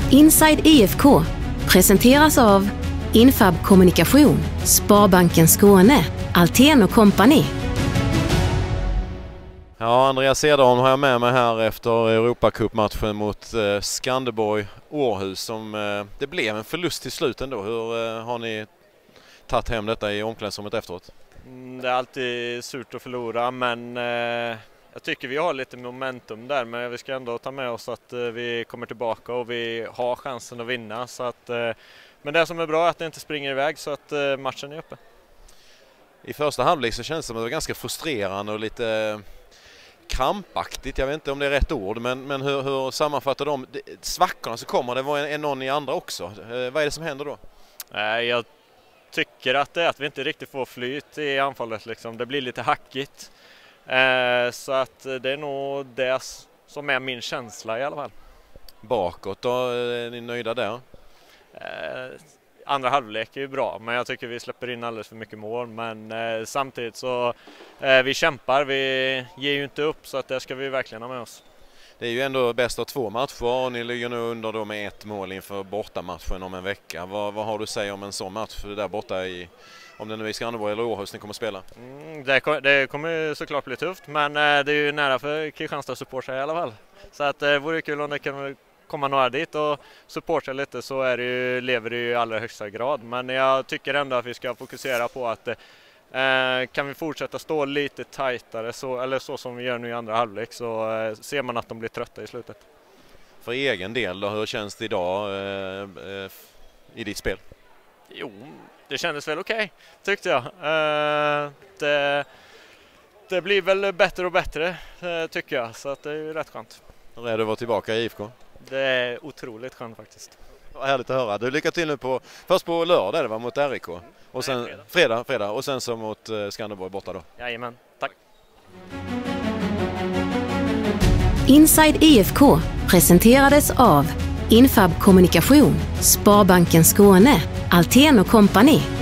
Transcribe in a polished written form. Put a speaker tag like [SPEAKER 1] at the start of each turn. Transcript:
[SPEAKER 1] Inside IFK presenteras av Infab Kommunikation, Sparbanken Skåne, Altén & Company.
[SPEAKER 2] Ja, Andreas Cederholm har jag med mig här efter Europacupmatchen mot Skanderborg-Århus som det blev en förlust till slut ändå. Hur har ni tagit hem detta i omklädningsrummet efteråt?
[SPEAKER 3] Det är alltid surt att förlora, men jag tycker vi har lite momentum där, men vi ska ändå ta med oss att vi kommer tillbaka och vi har chansen att vinna. Så att, men det som är bra är att det inte springer iväg så att matchen är uppe. I
[SPEAKER 2] första halvlek så känns det som att det var ganska frustrerande och lite krampaktigt, jag vet inte om det är rätt ord, men hur sammanfattar de svackorna så kommer det var någon i andra också. Vad är det som händer då?
[SPEAKER 3] Jag tycker att det är att vi inte riktigt får flyt i anfallet liksom. Det blir lite hackigt. Så att det är nog det som är min känsla i alla fall.
[SPEAKER 2] Bakåt då, är ni nöjda där?
[SPEAKER 3] Andra halvlek är ju bra, men jag tycker vi släpper in alldeles för mycket mål. Men samtidigt så vi kämpar, vi ger ju inte upp, så att det ska vi verkligen ha med oss.
[SPEAKER 2] Det är ju ändå bäst av 2 matcher och ni ligger nu under då med 1 mål inför bortamatchen om en vecka. Vad har du att säga om en sån match för det där borta om det nu är Skanderborg eller Århus ni kommer att spela?
[SPEAKER 3] Det kommer såklart bli tufft, men det är ju nära för Kristianstad supportrar i alla fall. Så att det vore kul om det kan komma några dit och supporta lite, så lever det ju i allra högsta grad. Men jag tycker ändå att vi ska fokusera på att kan vi fortsätta stå lite tajtare så som vi gör nu i andra halvlek, så ser man att de blir trötta i slutet.
[SPEAKER 2] För egen del då, hur känns det idag i ditt spel?
[SPEAKER 3] Jo, det kändes väl okej, tyckte jag. Det blir väl bättre och bättre tycker jag, så att det är ju rätt skönt.
[SPEAKER 2] Hur är det att vara tillbaka i IFK?
[SPEAKER 3] Det är otroligt skönt faktiskt.
[SPEAKER 2] Vad härligt att höra. Du lyckas till nu först på lördag det var mot RIK. Och sen fredag och sen så mot Skanderborg borta då.
[SPEAKER 3] Jajamän, tack.
[SPEAKER 1] Inside IFK presenterades av Infab Kommunikation, Sparbanken Skåne, Altén & Company.